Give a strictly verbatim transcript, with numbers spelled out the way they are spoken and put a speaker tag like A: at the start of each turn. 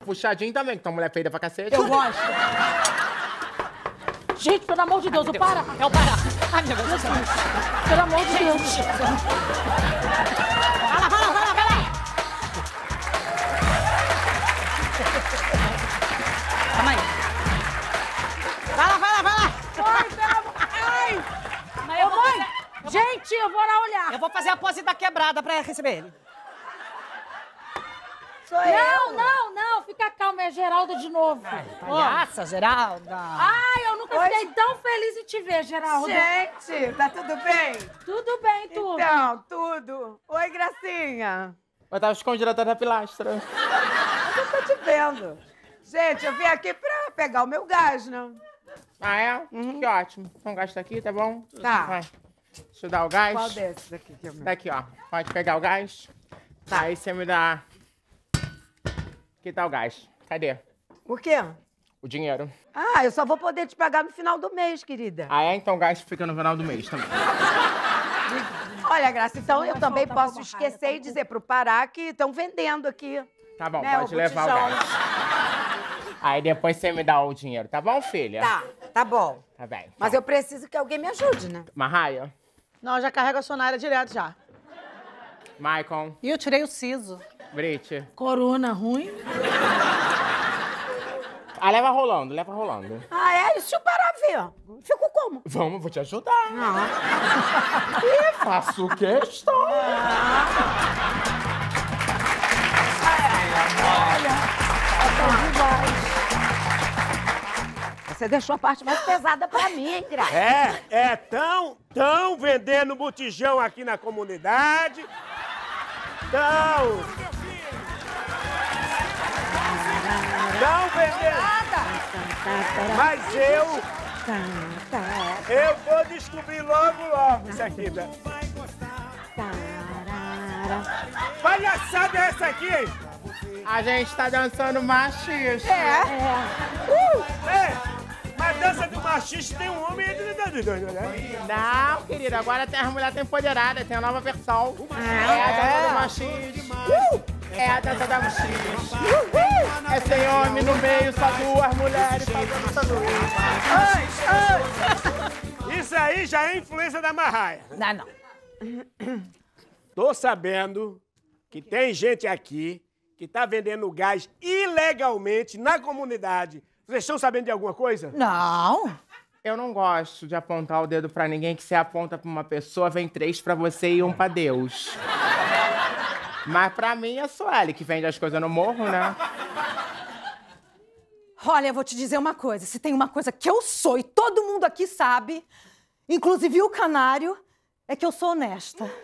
A: puxadinho também, que tua mulher é feia pra cacete.
B: Eu gosto. Gente, pelo amor de Deus,
C: Ai,
B: o para.
C: É o para. Ai, meu Deus do céu.
B: Pelo amor de Deus.
C: Vai lá, vai lá, vai lá, vai lá. Calma aí. Vai lá, vai lá, vai lá.
B: Ai, pelo amor... Ai!
C: Mas eu
B: Ô,
C: vou
B: mãe!
C: fazer-
B: Gente, eu vou lá olhar.
C: Eu vou fazer a pose da quebrada pra receber ele.
B: Sou não, não, não. Fica calma, é Geralda de novo.
C: Palhaça, Geralda.
B: Ai, eu nunca
D: Oi.
B: fiquei tão feliz em te ver, Geralda.
D: Gente, tá tudo bem?
B: Tudo bem, tudo.
D: Então, tudo. Oi, Gracinha.
A: Eu tava escondida atrás da pilastra.
D: Eu tô te vendo. Gente, eu vim aqui pra pegar o meu gás, né?
A: Ah, é? Que ótimo. Então gasta aqui, tá bom?
D: Tá.
A: Vai. Deixa eu dar o gás.
D: Qual desses aqui que é o meu?
A: Daqui, ó. Pode pegar o gás. Tá. Aí você me dá... Aqui tá o gás. Cadê?
D: O quê?
A: O dinheiro.
D: Ah, eu só vou poder te pagar no final do mês, querida.
A: Ah, é? Então o gás fica no final do mês também.
D: Olha, Graça, então eu
B: vai
D: também
B: soltar
D: posso
B: uma
D: esquecer
B: raiva,
D: e dizer pro Pará que estão vendendo aqui.
A: Tá bom,
D: Né,
A: pode
D: o
A: levar o
D: botijão.
A: gás. Aí depois você me dá o dinheiro, tá bom, filha?
D: Tá, tá bom.
A: Tá bem.
D: Mas eu preciso que alguém me ajude, né?
A: Marraia,
C: Não, já carrega a sonária direto já.
A: Maicon,
C: E eu tirei o siso.
A: Brit.
B: Corona ruim.
A: Ah, leva rolando, leva rolando.
D: Ah, é? E se o Pará ver? Fico como?
A: Vamos, vou te ajudar. Ih, faço questão.
D: Você deixou a parte mais pesada pra mim, hein, Graça?
E: É, é, tão, tão vendendo botijão aqui na comunidade. Tão. Tão vendendo. Mas eu, eu vou descobrir logo, logo isso aqui. Né? Palhaçada é essa aqui, hein?
A: A gente tá dançando machista.
D: É.
E: É, mas dança do machista tem um homem aí dentro, né?
A: Não, querida, agora tem as mulheres empoderadas, tem a nova versão. É a dança do machismo. É a dança da machismo. É sem homem no meio, só duas mulheres fazendo sanduíche.
E: Isso aí já é influência da Marraia.
C: Não, não.
E: Tô sabendo que tem gente aqui que tá vendendo gás ilegalmente na comunidade. Vocês estão sabendo de alguma coisa?
C: Não.
A: Eu não gosto de apontar o dedo pra ninguém, que você aponta pra uma pessoa, vem três pra você e um pra Deus. Mas pra mim é só ele que vende as coisas no morro, né?
C: Olha, eu vou te dizer uma coisa. Se tem uma coisa que eu sou e todo mundo aqui sabe, inclusive o canário, é que eu sou honesta.